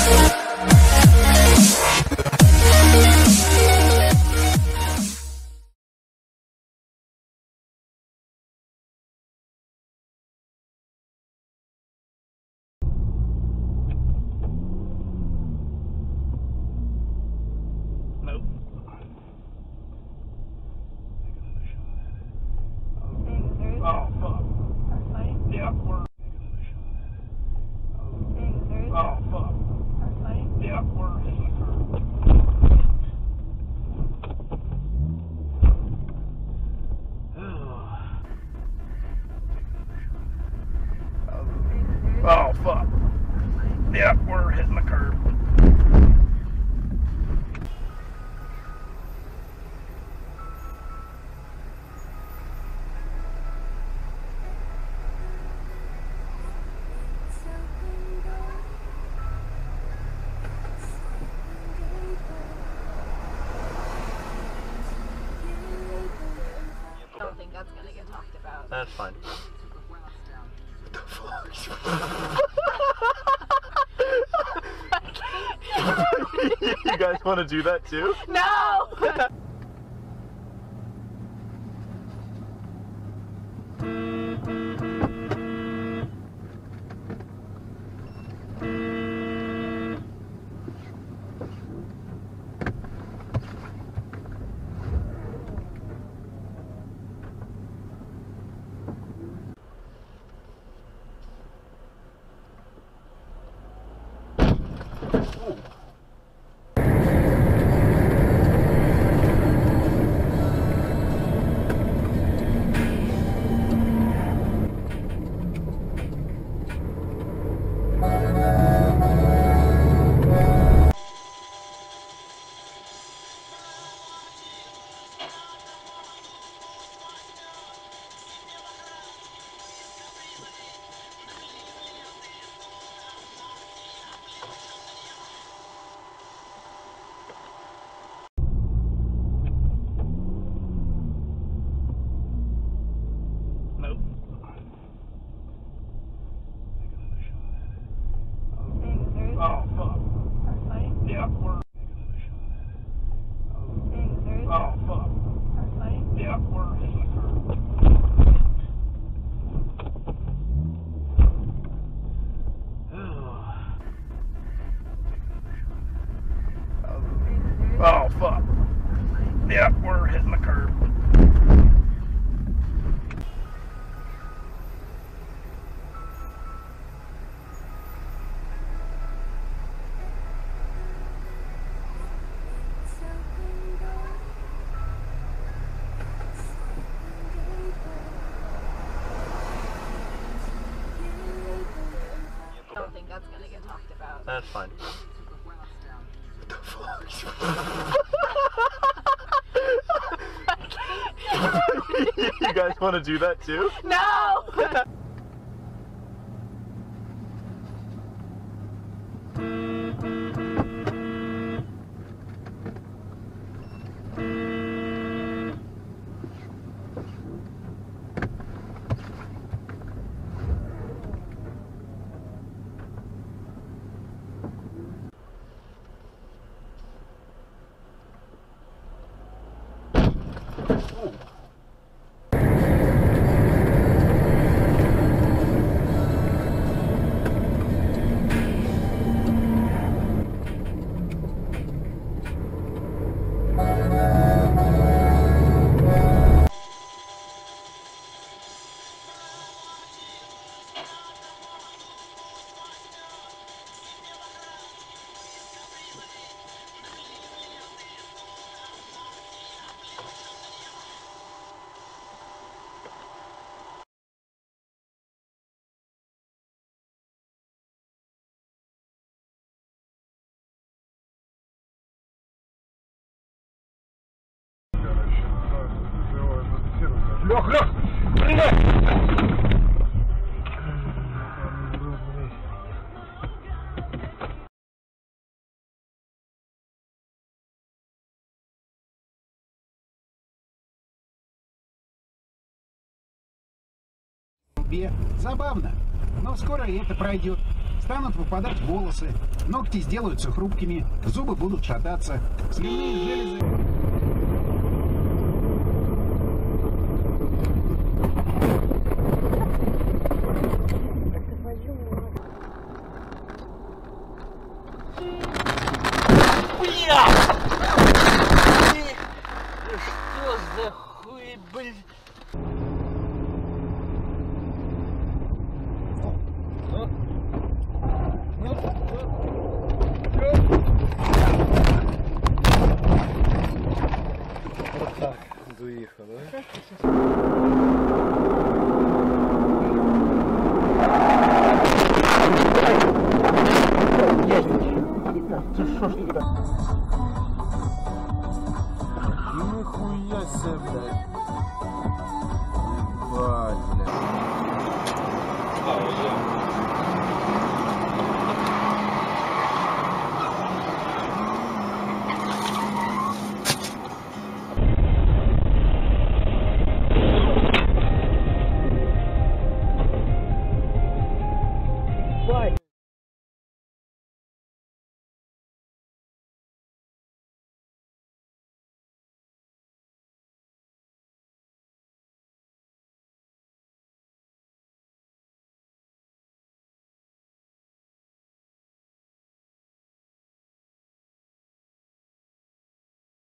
Oh, fuck. Yep, we're hitting the curb. I don't think that's gonna get talked about. That's fine. What the fuck? You guys want to do that too? No! Oh, fuck. Yep, we're... Oh, fuck. Yep, we're hitting the curb. Oh, fuck. Yep, we're hitting the curb. I don't think that's gonna get talked about. That's fine. What the fuck? You guys want to do that too? No! Лёх, Лёх! Стреляй! Забавно, но скоро и это пройдет. станут выпадать волосы, ногти сделаются хрупкими, зубы будут шататься, слюнные железы... Что за хуй, блин? Вот так доїхав, да?